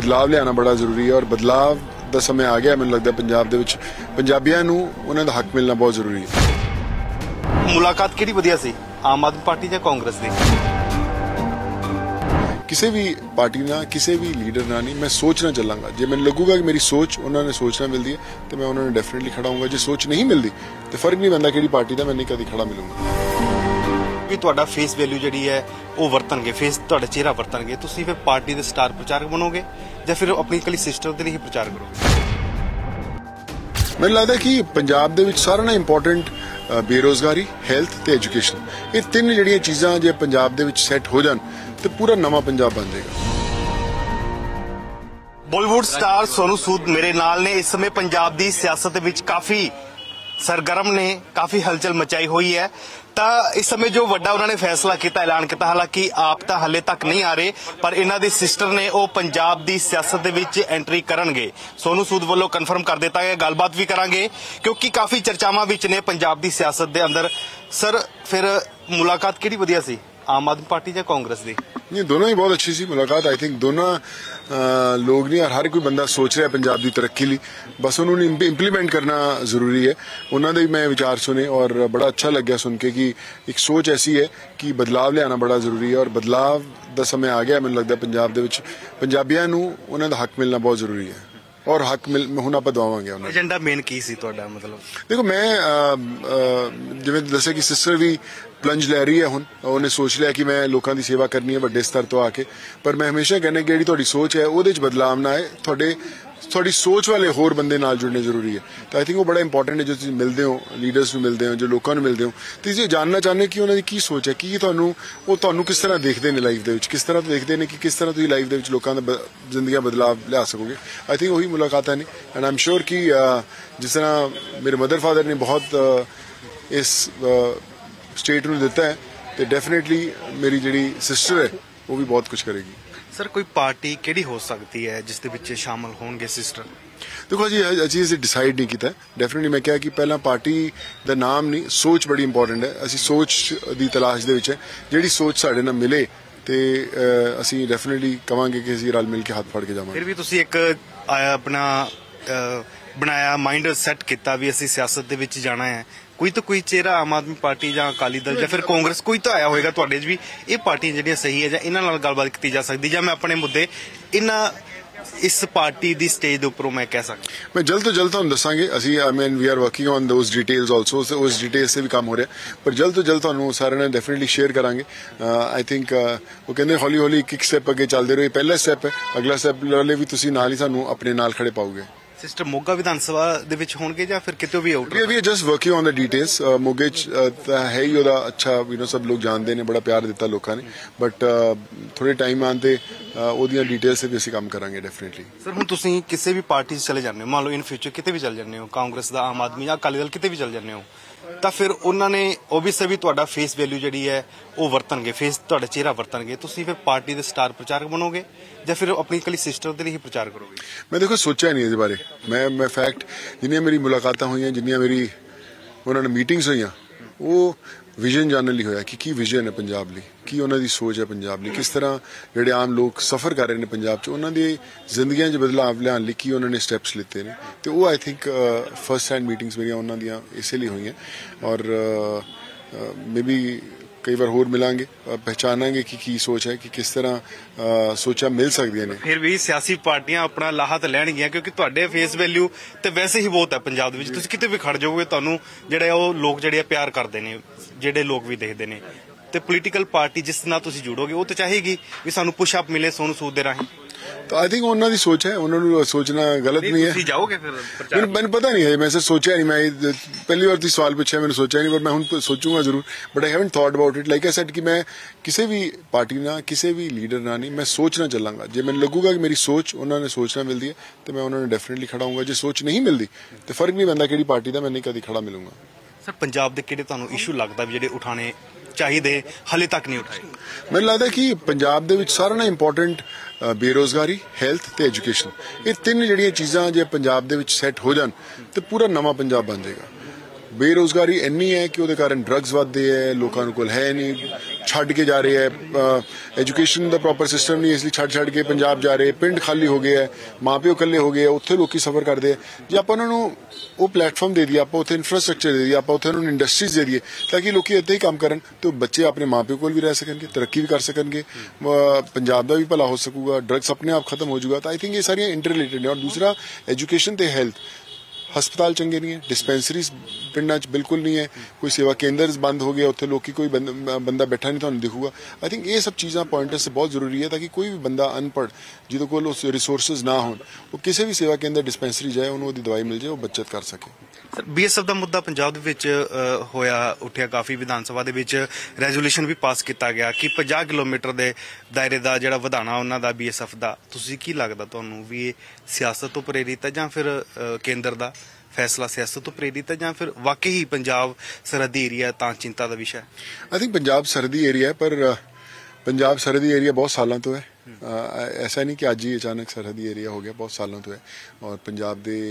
ਬਦਲਾਵ ਲਿਆਉਣਾ ਬੜਾ ਜ਼ਰੂਰੀ ਹੈ ਔਰ ਬਦਲਾਵ ਦਾ ਸਮੇਂ ਆ ਗਿਆ। ਮੈਨੂੰ ਲੱਗਦਾ ਪੰਜਾਬ ਦੇ ਵਿੱਚ ਪੰਜਾਬੀਆਂ ਨੂੰ ਉਹਨਾਂ ਦਾ ਹੱਕ ਮਿਲਣਾ ਬਹੁਤ ਜ਼ਰੂਰੀ ਹੈ। ਮੁਲਾਕਾਤ ਕਿਹੜੀ ਵਧੀਆ ਸੀ, ਆਮ ਆਦਮੀ ਪਾਰਟੀ ਜਾਂ ਕਾਂਗਰਸ ਦੀ? ਕਿਸੇ ਵੀ ਪਾਰਟੀ ਨਾਲ ਕਿਸੇ ਵੀ ਲੀਡਰ ਨਾਲ ਨਹੀਂ, ਮੈਂ ਸੋਚ ਨਾਲ ਚੱਲਾਂਗਾ। ਜੇ ਮੈਨੂੰ ਲੱਗੂਗਾ ਕਿ ਮੇਰੀ ਸੋਚ ਉਹਨਾਂ ਨੇ ਸੋਚ ਨਾਲ ਮਿਲਦੀ ਹੈ ਤੇ ਮੈਂ ਉਹਨਾਂ ਨੂੰ ਡੈਫੀਨਿਟਲੀ ਖੜਾ ਹੋਊਂਗਾ। ਜੇ ਸੋਚ ਨਹੀਂ ਮਿਲਦੀ ਤੇ ਫਰਕ ਨਹੀਂ ਪੈਂਦਾ ਕਿਹੜੀ ਪਾਰਟੀ ਦਾ, ਮੈਂ ਨਹੀਂ ਕਦੀ ਖੜਾ ਮਿਲੂੰਗਾ। ਵੀ ਤੁਹਾਡਾ ਫੇਸ ਵੈਲਿਊ ਜਿਹੜੀ ਹੈ ਉਹ ਵਰਤਣਗੇ, ਫੇਸ ਤੁਹਾਡਾ ਚਿਹਰਾ ਵਰਤਣਗੇ, ਤੁਸੀਂ ਫਿਰ ਪਾਰਟੀ ਦੇ ਸਟਾਰ ਪ੍ਰਚਾਰਕ ਬਣੋਗੇ ਜਾਂ ਫਿਰ ਆਪਣੀ ਇਕੱਲੀ ਸਿਸਟਰ ਦੇ ਲਈ ਹੀ ਪ੍ਰਚਾਰ ਕਰੋਗੇ? ਮੈਨੂੰ ਲੱਗਦਾ ਕਿ ਪੰਜਾਬ ਦੇ ਵਿੱਚ ਸਾਰਿਆਂ ਨਾਲੋਂ ਇੰਪੋਰਟੈਂਟ ਬੇਰੋਜ਼ਗਾਰੀ, ਹੈਲਥ ਤੇ ਐਜੂਕੇਸ਼ਨ, ਇਹ ਤਿੰਨ ਜਿਹੜੀਆਂ ਚੀਜ਼ਾਂ ਜੇ ਪੰਜਾਬ ਦੇ ਵਿੱਚ ਸੈੱਟ ਹੋ ਜਾਣ ਤੇ ਪੂਰਾ ਨਵਾਂ ਪੰਜਾਬ ਬਣ ਜਾਏਗਾ। ਬਾਲੀਵੁੱਡ ਸਟਾਰ ਸੋਨੂ ਸੂਦ ਮੇਰੇ ਨਾਲ ਨੇ। ਇਸ ਸਮੇਂ ਪੰਜਾਬ ਦੀ ਸਿਆਸਤ ਦੇ ਵਿੱਚ ਕਾਫੀ ਸਰਗਰਮ ਨੇ, ਕਾਫੀ ਹਲਚਲ ਮਚਾਈ ਹੋਈ ਹੈ। ਤਾਂ ਇਸ ਸਮੇਂ ਜੋ ਵੱਡਾ ਉਹਨਾਂ ਨੇ ਫੈਸਲਾ ਕੀਤਾ, ਐਲਾਨ ਕੀਤਾ, ਹਾਲਾਂਕਿ ਆਪ ਤਾਂ ਹਾਲੇ ਤੱਕ ਨਹੀਂ ਆ ਰਹੇ ਪਰ ਇਹਨਾਂ ਦੇ ਸਿਸਟਰ ਨੇ ਉਹ ਪੰਜਾਬ ਦੀ ਸਿਆਸਤ ਦੇ ਵਿੱਚ ਐਂਟਰੀ ਕਰਨਗੇ। ਸੋਨੂ ਸੂਦ ਵੱਲੋਂ ਕਨਫਰਮ ਕਰ ਦਿੱਤਾ ਹੈ। ਗੱਲਬਾਤ ਵੀ ਕਰਾਂਗੇ ਕਿਉਂਕਿ ਕਾਫੀ ਚਰਚਾਵਾਂ ਵਿੱਚ ਨੇ ਪੰਜਾਬ ਦੀ ਸਿਆਸਤ ਦੇ ਅੰਦਰ। ਸਰ, ਫਿਰ ਮੁਲਾਕਾਤ ਕਿਹੜੀ ਵਧੀਆ ਸੀ, ਆਮ ਆਦਮੀ ਪਾर्टी ਜਾਂ ਕਾਂਗਰਸ ਦੀ? ये दोनों ही बहुत अच्छी सी मुलाकात। आई थिंक दोनों लोग नहीं, हर कोई बंदा सोच रहा है पंजाब की तरक्की लिए, बस उन्होंने इंप्लीमेंट करना जरूरी है। उन्होंने मैं विचार सुने और बड़ा अच्छा लग गया सुन के कि एक सोच ऐसी है कि बदलाव लियाना बड़ा जरूरी है और बदलाव का समय आ गया। मैंने लगता है पंजाब दे विच पंजाबियां नूं उन्हां दा हक मिलना बहुत जरूरी है और हक मिल ਹੁਣ ਆਪਾਂ ਦਵਾਵਾਂਗੇ ਉਹਨਾਂ ਨੂੰ। ਏਜੰਡਾ ਮੇਨ ਕੀ ਸੀ ਤੁਹਾਡਾ? ਮਤਲਬ ਦੇਖੋ, ਮੈਂ ਜਿਵੇਂ ਦੱਸਿਆ ਕਿ ਸਿਸਟਰ ਵੀ ਪਲੰਜ ਲੈ ਰਹੀ ਹੈ, ਹੁਣ ਉਹਨੇ ਸੋਚ ਲਿਆ ਕਿ ਮੈਂ ਲੋਕਾਂ ਦੀ ਸੇਵਾ ਕਰਨੀ ਹੈ ਵੱਡੇ ਸਤਰ ਤੋਂ ਆ ਕੇ। ਪਰ ਮੈਂ ਹਮੇਸ਼ਾ ਕਹਿੰਦਾ ਕਿ ਜਿਹੜੀ ਤੁਹਾਡੀ ਸੋਚ ਹੈ ਉਹਦੇ 'ਚ ਬਦਲਾਵ ਨਾ ਆਏ, ਤੁਹਾਡੀ ਸੋਚ ਵਾਲੇ ਹੋਰ ਬੰਦੇ ਨਾਲ ਜੁੜਨੇ ਜ਼ਰੂਰੀ ਹੈ। ਤਾਂ ਆਈ ਥਿੰਕ ਉਹ ਬੜਾ ਇੰਪੋਰਟੈਂਟ ਹੈ। ਜੋ ਤੁਸੀਂ ਮਿਲਦੇ ਹੋ, ਲੀਡਰਸ ਨੂੰ ਮਿਲਦੇ ਹੋ, ਜੋ ਲੋਕਾਂ ਨੂੰ ਮਿਲਦੇ ਹੋ, ਤੁਸੀਂ ਜਾਣਨਾ ਚਾਹੁੰਦੇ ਕਿ ਉਹਨਾਂ ਦੀ ਕੀ ਸੋਚ ਹੈ, ਕੀ ਤੁਹਾਨੂੰ ਕਿਸ ਤਰ੍ਹਾਂ ਦੇਖਦੇ ਨੇ ਲਾਈਫ ਦੇ ਵਿੱਚ, ਕਿਸ ਤਰ੍ਹਾਂ ਦੇਖਦੇ ਨੇ ਕਿ ਕਿਸ ਤਰ੍ਹਾਂ ਤੁਸੀਂ ਲਾਈਫ ਦੇ ਵਿੱਚ ਲੋਕਾਂ ਦਾ ਜ਼ਿੰਦਗੀਆਂ ਬਦਲਾਵ ਲਿਆ ਸਕੋਗੇ। ਆਈ ਥਿੰਕ ਉਹੀ ਮੁਲਾਕਾਤਾਂ ਨੇ ਐਂਡ ਆਈ ਐਮ ਸ਼ੋਰ ਕਿ ਜਿਸ ਤਰ੍ਹਾਂ ਮੇਰੇ ਮਦਰ ਫਾਦਰ ਨੇ ਬਹੁਤ ਇਸ ਸਟੇਟ ਨੂੰ ਦਿੱਤਾ ਹੈ ਤੇ ਡੈਫੀਨੇਟਲੀ ਮੇਰੀ ਜਿਹੜੀ ਸਿਸਟਰ ਹੈ ਉਹ ਵੀ ਬਹੁਤ ਕੁਝ ਕਰੇਗੀ। ਸਰ, ਕੋਈ ਪਾਰਟੀ ਕਿਹੜੀ ਹੋ ਸਕਦੀ ਹੈ ਜਿਸ ਦੇ ਵਿੱਚ ਸ਼ਾਮਲ ਹੋਣਗੇ ਸਿਸਟਰ? देखो जी, ਅਸੀਂ डिसाइड नहीं किया। डेफिनेटली मैं क्या कि पहला पार्टी का नाम नहीं, सोच बड़ी इंपॉर्टेंट है। ਅਸੀਂ ਸੋਚ ਦੀ ਤਲਾਸ਼ ਦੇ ਵਿੱਚ ਹੈ। ਜਿਹੜੀ ਸੋਚ ਸਾਡੇ ਨਾਲ ਮਿਲੇ ਤੇ ਅਸੀਂ ਡੈਫੀਨੇਟਲੀ ਕਵਾਂਗੇ ਕਿ ਅਸੀਂ ਰਲ ਮਿਲ ਕੇ ਹੱਥ ਫੜ ਕੇ ਜਾਵਾਂਗੇ। ਫਿਰ ਵੀ ਤੁਸੀਂ ਇੱਕ ਆਪਣਾ ਬਣਾਇਆ, ਮਾਈਂਡ ਸੈੱਟ ਕੀਤਾ ਵੀ ਅਸੀਂ ਸਿਆਸਤ ਦੇ ਵਿੱਚ ਜਾਣਾ ਹੈ। ਕੋਈ ਤਾਂ ਕੋਈ ਚਿਹਰਾ ਆਮ ਆਦਮੀ ਪਾਰਟੀ ਜਾਂ ਅਕਾਲੀ ਦਲ ਜਾਂ ਫਿਰ ਕਾਂਗਰਸ ਕੋਈ ਤਾਂ ਆਇਆ ਹੋਏਗਾ ਤੁਹਾਡੇ 'ਚ ਵੀ, ਇਹ ਪਾਰਟੀਆਂ ਜਿਹੜੀਆਂ ਸਹੀ ਹੈ ਜਾਂ ਇਹਨਾਂ ਨਾਲ ਗੱਲਬਾਤ ਕੀਤੀ ਜਾ ਸਕਦੀ, ਜਾਂ ਮੈਂ ਆਪਣੇ ਮੁੱਦੇ ਇਸ ਪਾਰਟੀ ਦੀ ਸਟੇਜ ਦੇ ਉੱਪਰੋਂ ਮੈਂ ਕਹਿ ਸਕਦਾ? ਮੈਂ ਜਲਦ ਤੋਂ ਜਲਦ ਤੁਹਾਨੂੰ ਦੱਸਾਂਗੇ। ਅਸੀਂ we are working on those details also, ਉਸ ਡਿਟੇਲਸ ਤੇ ਵੀ ਕੰਮ ਹੋ ਰਿਹਾ, ਪਰ ਜਲਦ ਤੋਂ ਜਲਦ ਤੁਹਾਨੂੰ ਸਾਰਿਆਂ ਨਾਲ ਡੈਫੀਨਿਟਲੀ ਸ਼ੇਅਰ ਕਰਾਂਗੇ। ਆਈ ਥਿੰਕ ਉਹ ਕਹਿੰਦੇ ਹੌਲੀ ਹੌਲੀ ਇੱਕ ਸਟੈਪ ਅੱਗੇ ਚੱਲਦੇ ਰਹੋ। ਇਹ ਪਹਿਲਾ ਸਟੈਪ ਹੈ, ਅਗਲਾ ਸਟੈਪ ਵਾਲੇ ਵੀ ਤੁਸੀਂ ਨਾਲ ਹੀ ਸਾਨੂੰ ਆਪਣੇ ਨਾਲ ਖੜੇ ਪਾਓਗੇ। ਸਿਸਟਰ ਮੋਗਾ ਵਿਧਾਨ ਸਭਾ ਦੇ ਵਿੱਚ ਹੋਣਗੇ ਜਾਂ ਫਿਰ ਕਿਤੇ ਵੀ out? We just working on the details. ਮੋਗੇ 'ਚ ਤਾਂ ਹੈ ਹੀ ਉਹਦਾ ਅੱਛਾ ਸਭ ਲੋਕ ਜਾਣਦੇ ਨੇ, ਬੜਾ ਪਿਆਰ ਦਿੱਤਾ ਲੋਕਾਂ ਨੇ, ਬਟ ਥੋੜੇ ਟਾਈਮ ਆਉਣ ਤੇ ਉਹਦੀਆਂ ਡਿਟੇਲਸ ਤੇ ਵੀ ਅਸੀਂ ਕੰਮ ਕਰਾਂਗੇ ਡੈਫੀਨੇਟਲੀ। ਸਰ, ਹੁਣ ਤੁਸੀਂ ਕਿਸੇ ਵੀ ਪਾਰਟੀ 'ਚ ਚਲੇ ਜਾਂਦੇ ਹੋ, ਮੰਨ ਲਓ ਇਨ ਫਿਊਚਰ ਕਿਤੇ ਵੀ ਚਲੇ ਜਾਂਦੇ ਹੋ, ਕਾਂਗਰਸ ਦਾ, ਆਮ ਆਦਮੀ ਜਾਂ ਅਕਾਲੀ ਦਲ, ਕਿਤੇ ਵੀ ਚਲੇ ਜਾਂਦੇ ਹੋ, ਤਾਂ ਫਿਰ ਉਹਨਾਂ ਨੇ ਓਬਵੀਅਸਲੀ ਵੀ ਤੁਹਾਡਾ ਫੇਸ ਵੈਲਿਊ ਜਿਹੜੀ ਹੈ ਉਹ ਵਰਤਣਗੇ, ਫੇਸ ਤੁਹਾਡਾ ਚਿਹਰਾ ਵਰਤਣਗੇ, ਤੁਸੀਂ ਫਿਰ ਪਾਰਟੀ ਦੇ ਸਟਾਰ ਪ੍ਰਚਾਰਕ ਬਣੋਗੇ ਜਾਂ ਫਿਰ ਆਪਣੀ ਇਕੱਲੀ ਸਿਸਟਰ ਦੇ ਲਈ ਹੀ ਪ੍ਰਚਾਰ ਕਰੋਗੇ? ਮੈਂ ਦੇਖੋ ਸੋਚਿਆ ਨਹੀਂ ਇਹਦੇ ਬਾਰੇ। ਮੈਂ ਫੈਕਟ ਜਿੰਨੀਆਂ ਮੇਰੀ ਮੁਲਾਕਾਤਾਂ ਹੋਈਆਂ, ਜਿੰਨੀਆਂ ਮੇਰੀ ਉਹਨਾਂ ਨਾਲ ਮੀਟਿੰਗਸ ਹੋਈਆਂ, ਉਹ ਵਿਜ਼ਨ ਜਾਣਨ ਲਈ ਹੋਇਆ ਕਿ ਕੀ ਵਿਜ਼ਨ ਹੈ ਪੰਜਾਬ ਲਈ, ਕੀ ਉਹਨਾਂ ਦੀ ਸੋਚ ਹੈ ਪੰਜਾਬ ਲਈ, ਕਿਸ ਤਰ੍ਹਾਂ ਜਿਹੜੇ ਆਮ ਲੋਕ ਸਫ਼ਰ ਕਰ ਰਹੇ ਨੇ ਪੰਜਾਬ 'ਚ, ਉਹਨਾਂ ਦੀ ਜ਼ਿੰਦਗੀਆਂ 'ਚ ਬਦਲਾਵ ਲਿਆਉਣ ਲਈ ਕੀ ਉਹਨਾਂ ਨੇ ਸਟੈਪਸ ਲਿੱਤੇ ਨੇ। ਤੇ ਉਹ I think first hand meetings ਮੇਰੀਆਂ ਉਹਨਾਂ ਦੀਆਂ ਇਸੇ ਲਈ ਹੋਈਆਂ ਔਰ ਮੇ ਬੀ ਕਈ ਵਾਰ ਹੋਰ ਮਿਲਾਂਗੇ, ਪਹਿਚਾਨਾਂਗੇ ਕਿ ਕੀ ਸੋਚ ਹੈ, ਕਿ ਕਿਸ ਤਰ੍ਹਾਂ ਸੋਚਾਂ ਮਿਲ ਸਕਦੀਆਂ ਨੇ। ਫਿਰ ਵੀ ਸਿਆਸੀ ਪਾਰਟੀਆਂ ਆਪਣਾ ਲਾਹਾ ਤਾਂ ਲੈਣਗੀਆਂ ਕਿਉਂਕਿ ਤੁਹਾਡੇ ਫੇਸ ਵੈਲਿਊ ਤੇ ਵੈਸੇ ਹੀ ਬਹੁਤ ਹੈ ਪੰਜਾਬ ਦੇ ਵਿੱਚ। ਤੁਸੀਂ ਕਿਤੇ ਵੀ ਖੜ ਜਾਓਗੇ, ਤੁਹਾਨੂੰ ਜਿਹੜੇ ਉਹ ਲੋਕ ਜਿਹੜੇ ਪਿਆਰ ਕਰਦੇ ਨੇ, ਜਿਹੜੇ ਲੋਕ ਵੀ ਦੇਖਦੇ ਨੇ, ਤੇ ਪੋਲੀਟੀਕਲ ਪਾਰਟੀ ਜਿਸ ਨਾਲ ਤੁਸੀਂ ਜੁੜੋਗੇ ਉਹ ਤਾਂ ਚਾਹੇਗੀ ਵੀ ਸਾਨੂੰ ਪੁਸ਼ ਅਪ ਮਿਲੇ ਸੋਨੂ ਸੂਦ ਦੇ ਰਾਹੀਂ। ਤਾਂ ਆਈ ਥਿੰਕ ਉਹਨਾਂ ਦੀ ਸੋਚ ਹੈ, ਉਹਨਾਂ ਨੂੰ ਸੋਚਣਾ ਗਲਤ ਨਹੀਂ ਹੈ। ਤੁਸੀਂ ਜਾਓਗੇ ਫਿਰ? ਮੈਨੂੰ ਪਤਾ ਨਹੀਂ ਹੈ, ਮੈਂ ਸੋਚਿਆ ਨਹੀਂ। ਮੈਂ ਪਹਿਲੀ ਵਾਰ ਤੁਸੀਂ ਸਵਾਲ ਪੁੱਛਿਆ, ਮੈਨੂੰ ਸੋਚਿਆ ਨਹੀਂ, ਪਰ ਮੈਂ ਹੁਣ ਸੋਚੂਗਾ ਜ਼ਰੂਰ, but I haven't thought about it. Like I said ਕਿ ਮੈਂ ਕਿਸੇ ਵੀ ਪਾਰਟੀ ਨਾਲ ਕਿਸੇ ਵੀ ਲੀਡਰ ਨਾਲ ਨਹੀਂ, ਮੈਂ ਸੋਚ ਨਾਲ ਚੱਲਾਂਗਾ। ਜੇ ਮੈਨੂੰ ਲੱਗੂਗਾ ਕਿ ਮੇਰੀ ਸੋਚ ਉਹਨਾਂ ਨੇ ਸੋਚ ਨਾਲ ਮਿਲਦੀ ਹੈ ਤੇ ਮੈਂ ਉਹਨਾਂ ਨੂੰ ਡੈਫੀਨਿਟਲੀ ਖੜਾ ਹੋਊਂਗਾ। ਜੇ ਸੋਚ ਨਹੀਂ ਮਿਲਦੀ ਤੇ ਫਰਕ ਨਹੀਂ ਪੈਂਦਾ ਕਿਹੜੀ ਪਾਰਟੀ ਦਾ, ਮੈਂ ਨਹੀਂ ਕਦੀ ਖੜਾ ਮਿਲੂੰਗਾ। ਸਰ, ਪੰਜਾਬ ਦੇ ਕਿਹੜੇ ਤੁਹਾਨੂੰ ਇਸ਼ੂ ਲੱਗਦਾ ਵੀ ਜਿਹੜੇ ਉਠਾਣੇ ਚਾਹੀਦੇ ਹਾਲੇ ਤੱਕ ਨਹੀਂ ਉਠਾਏ? ਮੈਨੂੰ ਲੱਗਦਾ ਕਿ ਪੰਜਾਬ ਦੇ ਵਿੱਚ ਸਾਰਿਆਂ ਨਾਲੋਂ ਇੰਪੋਰਟੈਂਟ ਬੇਰੋਜ਼ਗਾਰੀ, ਹੈਲਥ ਤੇ ਐਜੂਕੇਸ਼ਨ, ਇਹ ਤਿੰਨ ਜਿਹੜੀਆਂ ਚੀਜ਼ਾਂ ਜੇ ਪੰਜਾਬ ਦੇ ਵਿੱਚ ਸੈੱਟ ਹੋ ਜਾਣ ਤੇ ਪੂਰਾ ਨਵਾਂ ਪੰਜਾਬ ਬਣ ਜਾਏਗਾ। ਬੇਰੁਜ਼ਗਾਰੀ ਇੰਨੀ ਹੈ ਕਿ ਉਹਦੇ ਕਾਰਨ ਡਰੱਗਸ ਵੱਧਦੇ ਹੈ, ਲੋਕਾਂ ਨੂੰ ਕੋਲ ਹੈ ਨਹੀਂ, ਛੱਡ ਕੇ ਜਾ ਰਹੇ ਹੈ, ਐਜੂਕੇਸ਼ਨ ਦਾ ਪ੍ਰੋਪਰ ਸਿਸਟਮ ਨਹੀਂ, ਇਸ ਲਈ ਛੱਡ ਕੇ ਪੰਜਾਬ ਜਾ ਰਹੇ, ਪਿੰਡ ਖਾਲੀ ਹੋ ਗਏ ਹੈ, ਮਾਂ ਪਿਓ ਇਕੱਲੇ ਹੋ ਗਏ, ਉੱਥੇ ਲੋਕੀ ਸਫਰ ਕਰਦੇ ਹੈ। ਜੇ ਆਪਾਂ ਉਹਨਾਂ ਨੂੰ ਉਹ ਪਲੇਟਫਾਰਮ ਦੇ ਦਈਏ, ਆਪਾਂ ਉੱਥੇ ਇਨਫਰਾਸਟ੍ਰਕਚਰ ਦੇ ਦਈਏ, ਆਪਾਂ ਉੱਥੇ ਉਹਨਾਂ ਨੂੰ ਇੰਡਸਟਰੀਜ਼ ਦੇ ਦਈਏ ਤਾਂ ਕਿ ਲੋਕੀ ਇੱਦਾਂ ਹੀ ਕੰਮ ਕਰਨ ਤੇ ਬੱਚੇ ਆਪਣੇ ਮਾਂ ਪਿਓ ਕੋਲ ਵੀ ਰਹਿ ਸਕਣਗੇ, ਤਰੱਕੀ ਵੀ ਕਰ ਸਕਣਗੇ, ਪੰਜਾਬ ਦਾ ਵੀ ਭਲਾ ਹੋ ਸਕੂਗਾ, ਡਰੱਗਸ ਆਪਣੇ ਆਪ ਖਤਮ ਹੋ ਜਾਊਗਾ। ਤਾਂ ਆਈ ਥਿੰਕ ਇਹ ਸਾਰੀਆਂ ਇੰਟਰਰਿਲੇਟਡ ਨੇ। ਔਰ ਦੂਸਰਾ ਐਜੂਕੇਸ਼ਨ ਤੇ ਹੈਲਥ, ਹਸਪਤਾਲ ਚੰਗੇ ਨਹੀਂ ਹੈ, ਡਿਸਪੈਂਸਰੀਜ਼ ਪਿੰਡਾਂ 'ਚ ਬਿਲਕੁਲ ਨਹੀਂ ਹੈ, ਕੋਈ ਸੇਵਾ ਕੇਂਦਰ ਬੰਦ ਹੋ ਗਏ, ਉੱਥੇ ਲੋਕੀ ਕੋਈ ਬੰਦਾ ਬੈਠਾ ਨਹੀਂ ਤੁਹਾਨੂੰ ਦਿਖੂਗਾ। ਆਈ ਥਿੰਕ ਇਹ ਸਭ ਚੀਜ਼ਾਂ ਪੁਆਇੰਟਸ ਬਹੁਤ ਜ਼ਰੂਰੀ ਹੈ ਤਾਂ ਕਿ ਕੋਈ ਵੀ ਬੰਦਾ ਅਨਪੜ੍ਹ ਜਿਹਦੇ ਕੋਲ ਉਸ ਰਿਸੋਰਸਿਸ ਨਾ ਹੋਣ ਉਹ ਕਿਸੇ ਵੀ ਸੇਵਾ ਕੇਂਦਰ ਡਿਸਪੈਂਸਰੀ ਜਾਏ, ਉਹਨੂੰ ਉਹਦੀ ਦਵਾਈ ਮਿਲ ਜਾਏ, ਉਹ ਬੱਚਤ ਕਰ ਸਕੇ। ਸਰ BSF ਦਾ ਮੁੱਦਾ ਪੰਜਾਬ ਦੇ ਵਿੱਚ ਉੱਠਿਆ ਕਾਫੀ, ਵਿਧਾਨ ਸਭਾ ਦੇ ਵਿੱਚ ਰੈਜ਼ੋਲੂਸ਼ਨ ਵੀ ਪਾਸ ਕੀਤਾ ਗਿਆ ਕਿ 50 ਕਿਲੋਮੀਟਰ ਦੇ ਦਾਇਰੇ ਦਾ ਜਿਹੜਾ ਵਧਾਣਾ ਉਹਨਾਂ ਦਾ BSF ਦਾ, ਤੁਸੀਂ ਕੀ ਲੱਗਦਾ ਤੁਹਾਨੂੰ ਵੀ ਇਹ ਸਿਆਸਤ ਤੋਂ ਪ੍ਰੇਰਿਤ ਹੈ ਜਾਂ ਫਿਰ ਕੇਂਦਰ ਦਾ ਫੈਸਲਾ ਸਿਆਸਤ ਤੋਂ ਪ੍ਰੇਰਿਤ ਹੈ ਜਾਂ ਫਿਰ ਵਾਕਈ ਹੀ ਪੰਜਾਬ ਸਰਹੱਦੀ ਏਰੀਆ ਤਾਂ ਚਿੰਤਾ ਦਾ ਵਿਸ਼ਾ ਹੈ? ਆਈ ਥਿੰਕ ਪੰਜਾਬ ਸਰਹੱਦੀ ਏਰੀਆ ਹੈ, ਪਰ ਪੰਜਾਬ ਸਰਹੱਦੀ ਏਰੀਆ ਬਹੁਤ ਸਾਲਾਂ ਤੋਂ ਹੈ। ਐਸਾ ਨਹੀਂ ਕਿ ਅੱਜ ਹੀ ਅਚਾਨਕ ਸਰਹੱਦੀ ਏਰੀਆ ਹੋ ਗਿਆ, ਬਹੁਤ ਸਾਲਾਂ ਤੋਂ ਹੈ। ਔਰ ਪੰਜਾਬ ਦੇ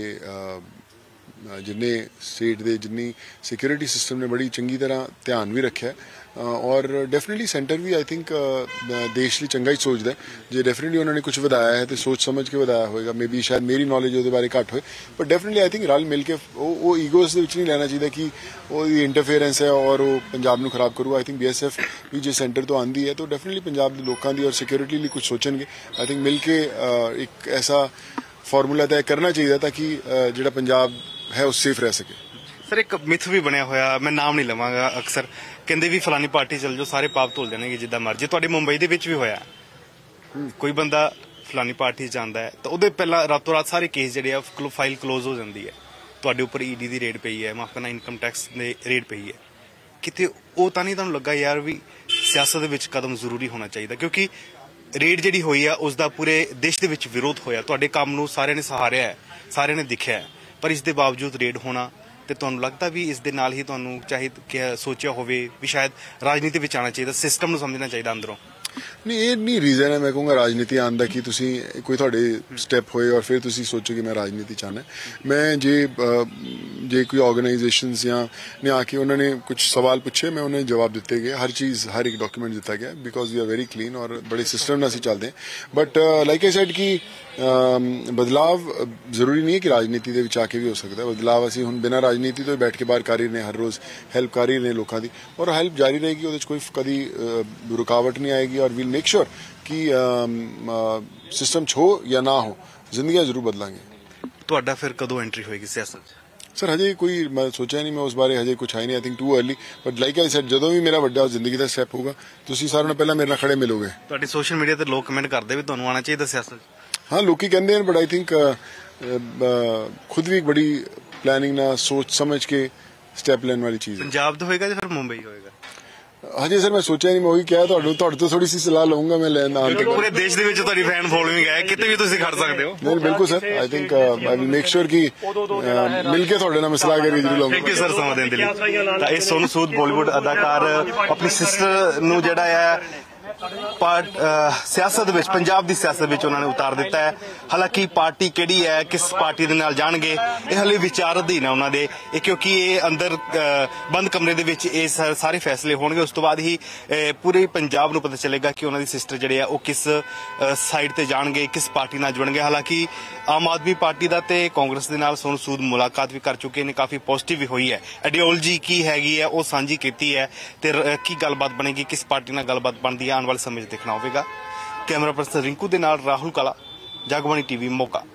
ਜਿੰਨੇ ਸਟੇਟ ਦੇ ਜਿੰਨੀ ਸਿਕਿਉਰਿਟੀ ਸਿਸਟਮ ਨੇ ਬੜੀ ਚੰਗੀ ਤਰ੍ਹਾਂ ਧਿਆਨ ਵੀ ਰੱਖਿਆ ਔਰ ਡੈਫੀਨਿਟਲੀ ਸੈਂਟਰ ਵੀ ਆਈ ਥਿੰਕ ਦੇਸ਼ ਲਈ ਚੰਗਾ ਹੀ ਸੋਚਦਾ। ਜੇ ਡੈਫੀਨਿਟਲੀ ਉਹਨਾਂ ਨੇ ਕੁਝ ਵਧਾਇਆ ਹੈ ਤੇ ਸੋਚ ਸਮਝ ਕੇ ਵਧਾਇਆ ਹੋਏਗਾ। ਮੇਬੀ ਸ਼ਾਇਦ ਮੇਰੀ ਨੌਲੇਜ ਉਹਦੇ ਬਾਰੇ ਘੱਟ ਹੋਏ, ਪਰ ਡੈਫੀਨਿਟਲੀ ਆਈ ਥਿੰਕ ਰਲ ਮਿਲ ਕੇ ਉਹ ਈਗੋਸ ਦੇ ਵਿੱਚ ਨਹੀਂ ਲੈਣਾ ਚਾਹੀਦਾ ਕਿ ਉਹਦੀ ਇੰਟਰਫੇਰੈਂਸ ਹੈ ਔਰ ਉਹ ਪੰਜਾਬ ਨੂੰ ਖਰਾਬ ਕਰੂ। ਆਈ ਥਿੰਕ BSF ਵੀ ਜੇ ਸੈਂਟਰ ਤੋਂ ਆਉਂਦੀ ਹੈ ਤਾਂ ਡੈਫੀਨਿਟਲੀ ਪੰਜਾਬ ਦੇ ਲੋਕਾਂ ਦੀ ਔਰ ਸਿਕਿਉਰਿਟੀ ਲਈ ਕੁਝ ਸੋਚਣਗੇ। ਆਈ ਥਿੰਕ ਮਿਲ ਕੇ ਇੱਕ ਐਸਾ ਫਾਰਮੂਲਾ ਤੈਅ ਕਰਨਾ ਚਾਹੀਦਾ ਤਾਂ ਕਿ ਜਿਹੜਾ ਪੰਜਾਬ ਹੈ ਉਹ ਸੇਫ ਰਹਿ ਸਕੇ। ਸਰ ਇੱਕ ਮਿਥ ਵੀ ਬਣਿਆ ਹੋਇਆ, ਮੈਂ ਨਾਮ ਨਹੀਂ ਲਵਾਂਗਾ, ਅਕਸਰ ਕਹਿੰਦੇ ਵੀ ਫਲਾਨੀ ਪਾਰਟੀ ਚੱਲ ਜਾਓ ਸਾਰੇ ਪਾਪ ਧੁੱਲ ਜਾਣਗੇ ਜਿੱਦਾਂ ਮਰਜ਼ੀ। ਤੁਹਾਡੇ ਮੁੰਬਈ ਦੇ ਵਿੱਚ ਵੀ ਹੋਇਆ, ਕੋਈ ਬੰਦਾ ਫਲਾਨੀ ਪਾਰਟੀ ਜਾਂਦਾ ਹੈ ਤਾਂ ਉਹਦੇ ਪਹਿਲਾਂ ਰਾਤੋਂ ਰਾਤ ਸਾਰੇ ਕੇਸ ਜਿਹੜੇ ਆ ਫਾਈਲ ਕਲੋਜ਼ ਹੋ ਜਾਂਦੀ ਹੈ। ਤੁਹਾਡੇ ਉੱਪਰ ED ਦੀ ਰੇਡ ਪਈ ਹੈ, ਮਾਫ ਕਰਨਾ ਇਨਕਮ ਟੈਕਸ ਦੀ ਰੇਡ ਪਈ ਹੈ। ਕਿਤੇ ਉਹ ਤਾਂ ਨਹੀਂ ਤੁਹਾਨੂੰ ਲੱਗਾ ਯਾਰ ਵੀ ਸਿਆਸਤ ਦੇ ਵਿੱਚ ਕਦਮ ਜ਼ਰੂਰੀ ਹੋਣਾ ਚਾਹੀਦਾ? ਕਿਉਂਕਿ ਰੇਡ ਜਿਹੜੀ ਹੋਈ ਆ ਉਸ ਦਾ ਪੂਰੇ ਦੇਸ਼ ਦੇ ਵਿੱਚ ਵਿਰੋਧ ਹੋਇਆ, ਤੁਹਾਡੇ ਕੰਮ ਨੂੰ ਸਾਰਿਆਂ ਨੇ ਸਹਾਰਿਆ ਹੈ, ਸਾਰਿਆਂ ਨੇ ਦੇਖਿਆ ਹੈ, ਪਰ ਇਸ ਦੇ ਬਾਵਜੂਦ ਰੇਡ ਹੋਣਾ ਤੇ ਤੁਹਾਨੂੰ ਲੱਗਦਾ ਵੀ ਇਸ ਦੇ ਨਾਲ ਹੀ ਤੁਹਾਨੂੰ ਚਾਹੇ ਸੋਚਿਆ ਹੋਵੇ ਵੀ ਸ਼ਾਇਦ ਰਾਜਨੀਤੀ ਵਿੱਚ ਆਉਣਾ ਚਾਹੀਦਾ, ਸਿਸਟਮ ਨੂੰ ਸਮਝਣਾ ਚਾਹੀਦਾ ਅੰਦਰੋਂ? ਨਹੀਂ, ਇਹ ਨਹੀਂ ਰੀਜ਼ਨ ਹੈ ਮੈਂ ਕਹੂੰਗਾ ਰਾਜਨੀਤੀ ਆਉਣ ਦਾ ਕਿ ਤੁਸੀਂ ਕੋਈ ਤੁਹਾਡੇ ਸਟੈਪ ਹੋਏ ਔਰ ਫਿਰ ਤੁਸੀਂ ਸੋਚੋ ਕਿ ਮੈਂ ਰਾਜਨੀਤੀ ਚਾਹਨਾ। ਮੈਂ ਜੇ ਕੋਈ ਆਰਗੇਨਾਈਜੇਸ਼ਨਸ ਜਾਂ ਨੇ ਆ ਕੇ ਉਹਨਾਂ ਨੇ ਕੁਝ ਸਵਾਲ ਪੁੱਛੇ, ਮੈਂ ਉਹਨਾਂ ਨੂੰ ਜਵਾਬ ਦਿੱਤੇ ਗਏ, ਹਰ ਚੀਜ਼ ਹਰ ਇੱਕ ਡਾਕੂਮੈਂਟ ਦਿੱਤਾ ਗਿਆ because we are very clean ਔਰ ਬੜੇ ਸਿਸਟਮ ਨਾਲ ਅਸੀਂ ਚੱਲਦੇ ਹਾਂ। ਬਟ ਲਾਈਕ ਆਈ ਸੈਡ ਕਿ ਬਦਲਾਵ ਜ਼ਰੂਰੀ ਨਹੀਂ ਹੈ ਕਿ ਰਾਜਨੀਤੀ ਦੇ ਵਿੱਚ ਆ ਕੇ ਵੀ ਹੋ ਸਕਦਾ। ਬਦਲਾਵ ਅਸੀਂ ਹੁਣ ਬਿਨਾਂ ਰਾਜਨੀਤੀ ਤੋਂ ਹੀ ਬੈਠ ਕੇ ਬਾਹਰ ਕਰ ਹੀ ਰਹੇ, ਹਰ ਰੋਜ਼ ਹੈਲਪ ਕਰ ਹੀ ਰਹੇ ਲੋਕਾਂ ਦੀ ਔਰ ਹੈਲਪ ਜਾਰੀ ਰਹੇਗੀ। ਉਹਦੇ 'ਚ ਕੋਈ ਕਦੀ ਰੁਕਾਵਟ ਨਹੀਂ ਆਏਗੀ ਔਰ ਵੀਲ ਮੇਕ श्योर कि सिस्टम हो या ना हो, जिंदगी जरूर बदलांगे। ਤੁਹਾਡਾ ਫਿਰ ਕਦੋਂ ਐਂਟਰੀ ਹੋਏਗੀ ਸਿਆਸਤ 'ਚ? ਸਰ ਹਜੇ ਕੋਈ ਮੈਂ ਸੋਚਿਆ ਨਹੀਂ, ਮੈਂ ਉਸ ਬਾਰੇ ਹਜੇ ਕੁਝ ਹੈ ਨਹੀਂ। I think too early, but like I said ਜਦੋਂ ਵੀ ਮੇਰਾ ਵੱਡਾ ਜ਼ਿੰਦਗੀ ਦਾ ਸਟੈਪ ਹੋਊਗਾ ਤੁਸੀਂ ਸਾਰਿਆਂ ਨੂੰ ਪਹਿਲਾਂ ਮੇਰੇ ਨਾਲ ਖੜੇ ਮਿਲੋਗੇ। ਤੁਹਾਡੀ ਸੋਸ਼ਲ ਮੀਡੀਆ ਤੇ ਲੋਕ ਕਮੈਂਟ ਕਰਦੇ ਵੀ ਤੁਹਾਨੂੰ ਆਉਣਾ ਚਾਹੀਦਾ ਸਿਆਸਤ 'ਚ। ਹਾਂ, ਲੋਕੀ ਕਹਿੰਦੇ ਹਨ, ਬਟ ਆਈ ਥਿੰਕ ਖੁਦ ਵੀ ਇੱਕ ਬੜੀ ਪਲੈਨਿੰਗ ਨਾਲ ਸੋਚ ਸਮਝ ਕੇ ਸਟੈਪ ਲੈਣ ਵਾਲੀ ਚੀਜ਼ ਹੈ। ਪੰਜਾਬ ਤੋਂ ਹੋਏਗਾ ਜਾਂ ਫਿਰ ਮੁੰਬਈ ਹੋਏਗਾ? ਹਜੇ ਸਰ ਮੈਂ ਸੋਚਿਆ ਨਹੀਂ, ਮੈਂ ਉਹੀ ਕਿਹਾ ਤੁਹਾਡੇ ਤੋਂ ਥੋੜੀ ਸੀ ਸਲਾਹ ਲਵਾਂਗਾ ਮੈਂ ਲੈਣ ਆਉਣ ਤੋਂ। ਪੂਰੇ ਦੇਸ਼ ਦੇ ਵਿੱਚ ਤੁਹਾਡੀ ਫੈਨ ਫੋਲੋਇੰਗ ਹੈ, ਕਿਤੇ ਵੀ ਤੁਸੀਂ ਖੜ ਸਕਦੇ ਹੋ। ਨਹੀਂ, ਬਿਲਕੁਲ sir, I think I will make sure ਕਿ ਮਿਲ ਕੇ ਤੁਹਾਡੇ ਨਾਲ ਮੈਂ ਸਲਾਹ ਕਰਕੇ ਜ਼ਰੂਰ ਲਵਾਂਗਾ। ਥੈਂਕ ਯੂ ਸਰ ਸਮਾਂ ਦੇਣ ਦੇ ਲਈ। ਤਾਂ ਇਹ ਸੋਨੂ ਸੂਦ ਬਾਲੀਵੁੱਡ ਅਦਾਕਾਰ ਆਪਣੀ ਸਿਸਟਰ ਨੂੰ ਜਿਹੜਾ ਹੈ ਸਿਆਸਤ ਵਿੱਚ, ਪੰਜਾਬ ਦੀ ਸਿਆਸਤ ਵਿੱਚ ਉਹਨਾਂ ਨੇ ਉਤਾਰ ਦਿੱਤਾ ਹੈ। ਹਾਲਾਂਕਿ ਪਾਰਟੀ ਕਿਹੜੀ ਹੈ, ਕਿਸ ਪਾਰਟੀ ਦੇ ਨਾਲ ਜਾਣਗੇ, ਇਹ ਹਲੇ ਵਿਚਾਰ ਅਧੀਨ ਹੈ ਉਹਨਾਂ ਦੇ, ਕਿਉਂਕਿ ਇਹ ਅੰਦਰ ਬੰਦ ਕਮਰੇ ਦੇ ਵਿੱਚ ਇਹ ਸਾਰੇ ਫੈਸਲੇ ਹੋਣਗੇ। ਉਸ ਤੋਂ ਬਾਅਦ ਹੀ ਪੂਰੇ ਪੰਜਾਬ ਨੂੰ ਪਤਾ ਚੱਲੇਗਾ ਕਿ ਉਹਨਾਂ ਦੀ ਸਿਸਟਰ ਜਿਹੜੇ ਆ ਉਹ ਕਿਸ ਸਾਈਡ ਤੇ ਜਾਣਗੇ, ਕਿਸ ਪਾਰਟੀ ਨਾਲ ਜੁੜਨਗੇ। ਹਾਲਾਂਕਿ ਆਮ ਆਦਮੀ ਪਾਰਟੀ ਦਾ ਤੇ ਕਾਂਗਰਸ ਦੇ ਨਾਲ ਸੋਨੂ ਸੂਦ ਮੁਲਾਕਾਤ ਵੀ ਕਰ ਚੁੱਕੇ ਨੇ, ਕਾਫੀ ਪੋਜ਼ਿਟਿਵ ਵੀ ਹੋਈ ਹੈ, ਆਈਡੀਓਲੋਜੀ ਕੀ ਹੈਗੀ ਹੈ ਉਹ ਸਾਂਝੀ ਕੀਤੀ ਹੈ ਤੇ ਕੀ ਗੱਲਬਾਤ ਬਣੇਗੀ, ਕਿਸ ਪਾਰਟੀ ਨਾਲ ਗੱਲਬਾਤ ਬਣਦੀ ਹੈ, ਆਉਣ ਵਾਲੇ ਸਮੇਂ 'ਚ ਦੇਖਣਾ ਹੋਵੇਗਾ। ਕੈਮਰਾ ਪਰਸਨ ਰਿੰਕੂ ਦੇ ਨਾਲ ਰਾਹੁਲ ਕਾਲਾ, ਜਗਬਾਣੀ TV ਮੋਗਾ।